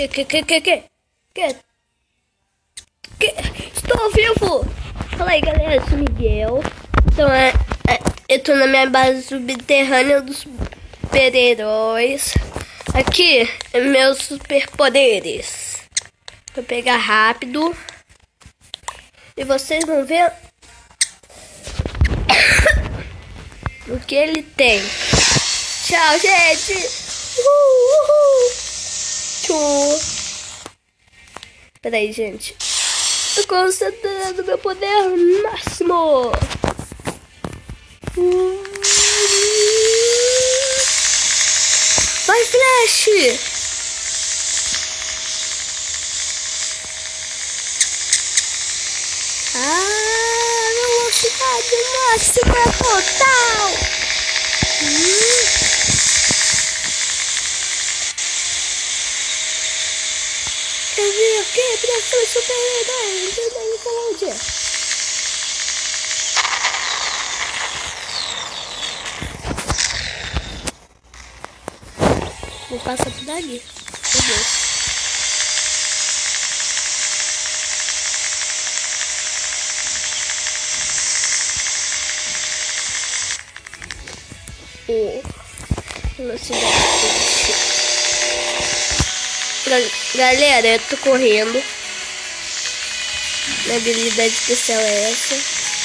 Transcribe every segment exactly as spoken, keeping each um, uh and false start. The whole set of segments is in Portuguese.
Que, que, que, que, que, que, que, estou vivo! Fala aí, galera, eu sou o Miguel. Então, é, é, eu tô na minha base subterrânea dos super-heróis. Aqui, é meus superpoderes. Vou pegar rápido. E vocês vão ver o que ele tem. Tchau, gente! Uhul, uhul. Tchau! Peraí, gente. Tô concentrando meu poder máximo. Vai, Flash! Ah, velocidade máxima total! Hum. Eu vim aqui pra ser super-herói, entendeu, Nickelodeon? Vou passar por daqui. Meu Deus. Oh, velocidade. Galera, eu tô correndo. Minha habilidade especial é essa.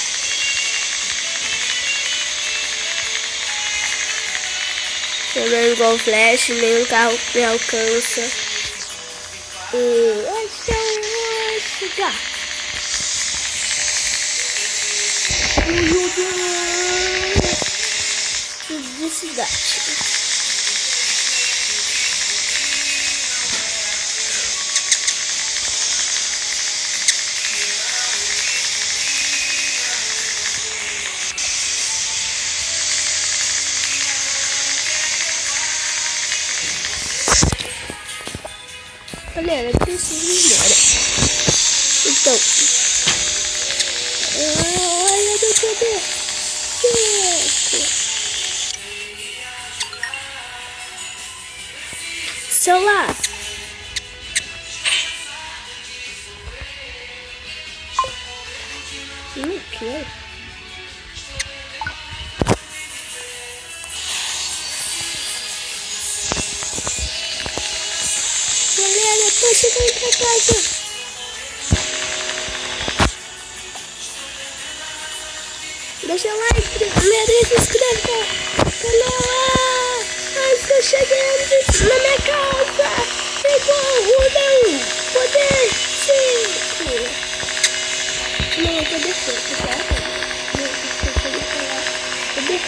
Eu não é igual o Flash, nenhum carro me alcança. E onde que eu vou chegar? De cidade. Galera, eu preciso ir embora. Então. Ai, eu não tô bem. Celular. Não quero. Galera, eu tô chegando pra casa. Deixa o like, primeiro se inscreva no canal. Eu estou chegando na minha casa. Igual o não poder cinco. Não, poder cinco, tá? Não, poder falar. Poder.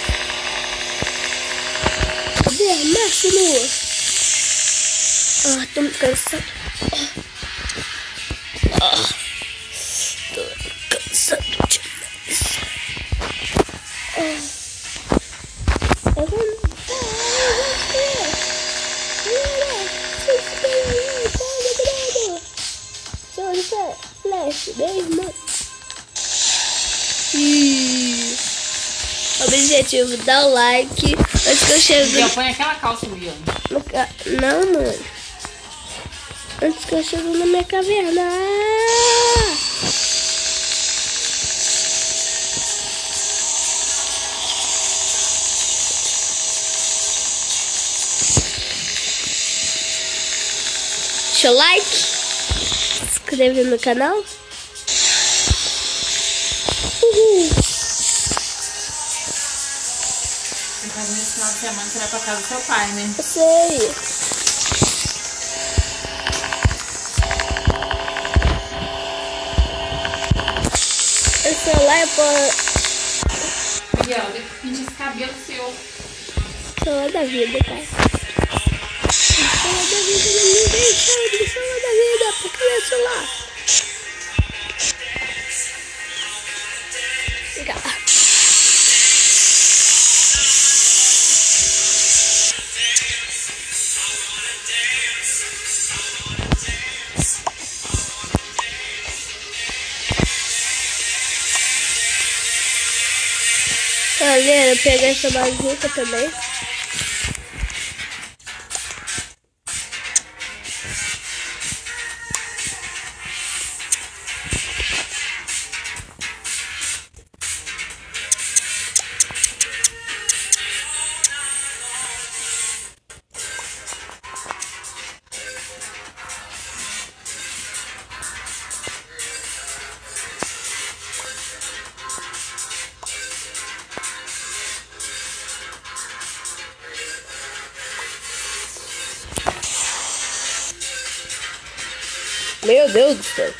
Poder máximo. Ah, tô muito cansado. Ah, tô cansado demais. Ah, eu vou. Ah, eu vou ver. Flash, mesmo. E objetivo, dá o like. Antes que eu chegue. Já põe aquela calça, William. Não, mano. Antes que eu chego na minha caverna. Ah! Deixa o like. Se inscreve no canal. Uhul. Então, nesse final de semana você vai pra casa do seu pai, né? Eu sei. Esse celular é pra... Miguel, eu tenho que pintar esse cabelo seu. Celular da vida, cara. Celular da vida, ninguém sabe do celular da vida. Por que é celular? Fica lá. Galera, pegar essa bazuca também. Meu Deus do céu.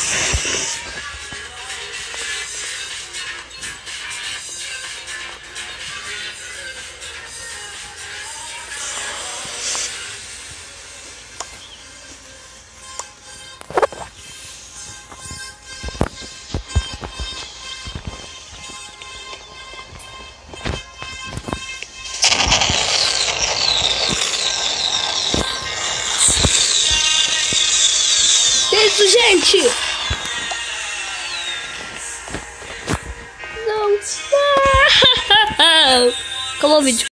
Isso, gente! Não! Acabou o vídeo.